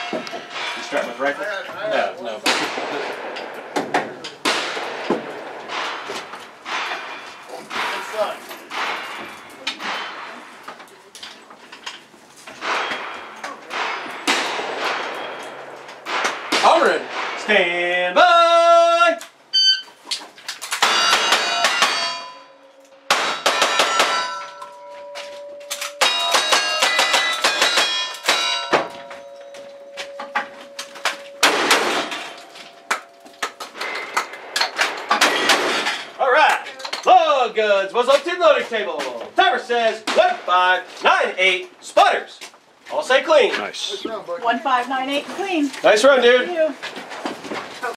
You starting with rifle? No. I'm ready. Stand by. All right. Load goods was up to the loading table. Timer says 1598 sputters. All say clean. Nice. 1598 clean. Nice run, dude. Thank you.